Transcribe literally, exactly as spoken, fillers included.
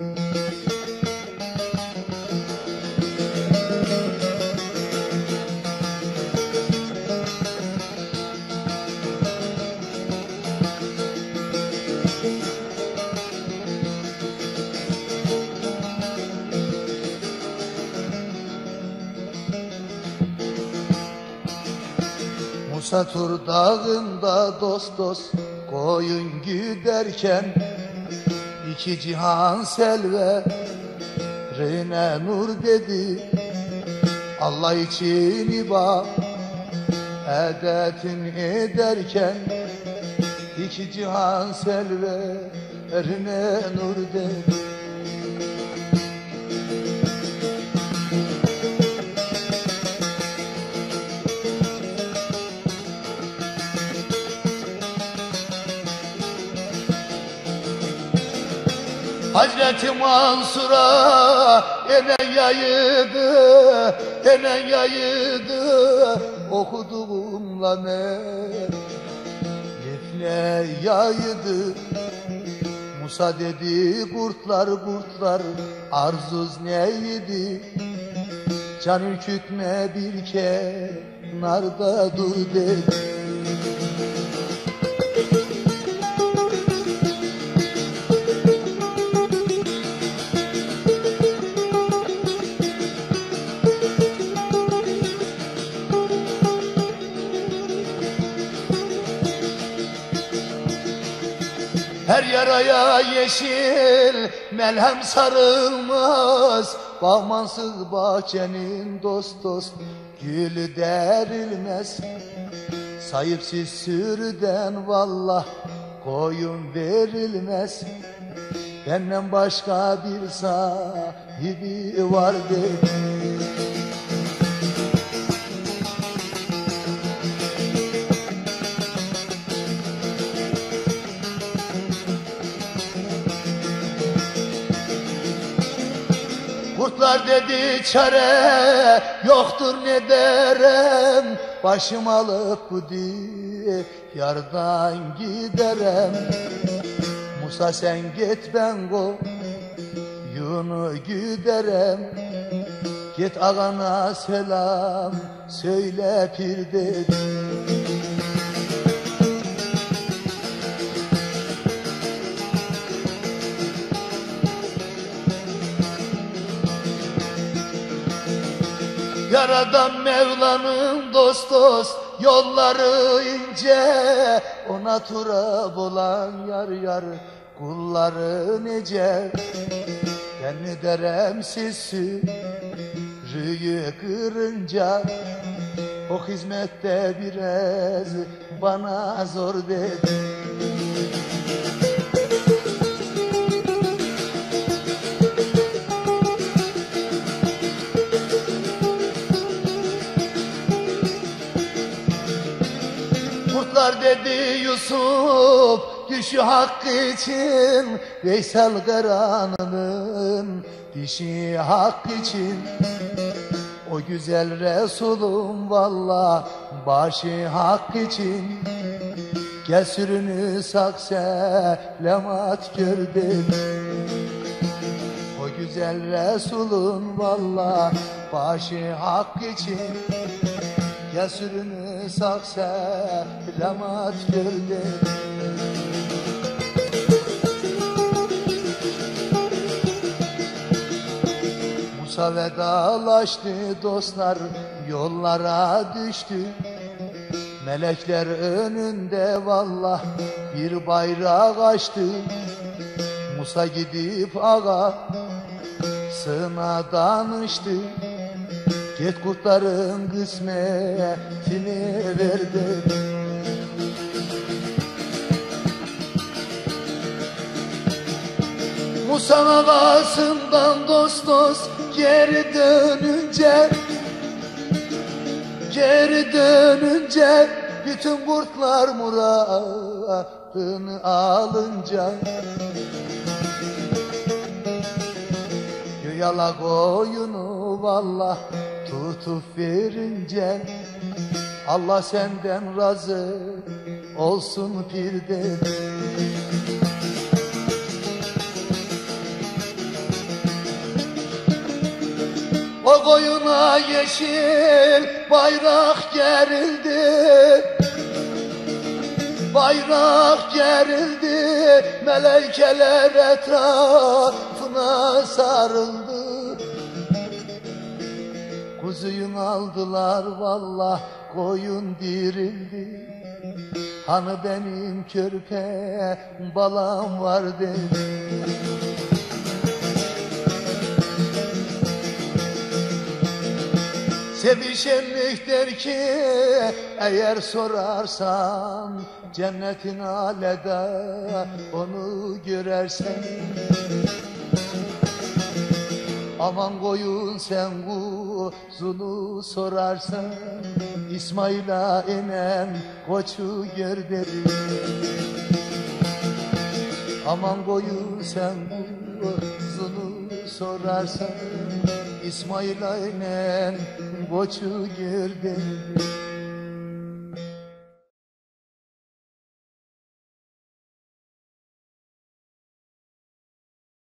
Musa Tur dağında dost dost koyun güderken, iki cihan selverine nur dedi. Allah için ibadetin ederken, iki cihan selverine nur dedi. Hazreti Mansur'a enen yayıdı, enen yayıdı, okuduğumla melefle yayıdı. Musa dedi kurtlar kurtlar arzuz neydi, can ürkütme bir kenarda dur dedi. Her yaraya yeşil melhem sarılmaz, bağmansız bahçenin dost dost gülü derilmez. Sahipsiz sürüden vallah koyun verilmez, benden başka bir sahibi vardır. Kurtlar dedi çare yoktur ne derem, başım alıp bu diyardan giderem. Musa sen git ben koyunu güderem, git ağana selam söyle pir dedi. Yaradan Mevla'nın dost dost yolları ince, ona turab olan yar yar kulları nece. Ben ne derem siz sürüyü kırınca, o hizmette biraz bana zor dedi. Kurtlar dedi Yusuf düşü hakkı için, Veysel Karan'ın dişi hakkı için. O güzel Resulüm vallah başı hakkı için, gel sürünü sak selamat gör dedi. O güzel Resulüm vallah başı hakkı için, gel sürünü sak selamat gör dedi. Musa vedalaştı dostlar yollara düştü, melekler önünde vallah bir bayrak açtı. Musa gidip ağasına danıştı, git kurtların kısmetini ver dedi. Musa ağasından dost dost geri dönünce, geri dönünce bütün kurtlar muradını alınca, yala koyunu vallah tutup verince, Allah senden razı olsun pir dedi. O koyuna yeşil bayrak gerildi, bayrak gerildi, melekeler etrafına sarıldı. Kuzuyun aldılar vallah, koyun dirildi. Hani benim körpe balam var dedi. Sevişenlik der ki eğer sorarsan, cennetin alede onu görersen. Aman koyun sen kuzunu sorarsan, İsmail'a inen koçu gör dedi. Aman koyun sen kuzunu sorarsan, İsmail'a inen koçu gör dedi.